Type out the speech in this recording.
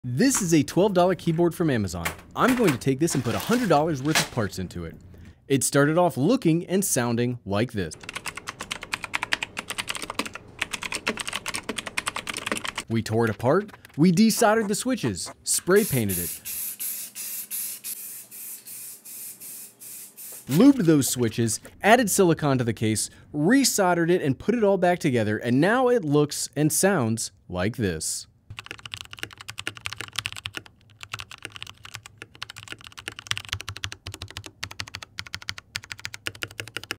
This is a $12 keyboard from Amazon. I'm going to take this and put $100 worth of parts into it. It started off looking and sounding like this. We tore it apart, we desoldered the switches, spray painted it, lubed those switches, added silicone to the case, resoldered it and put it all back together, and now it looks and sounds like this.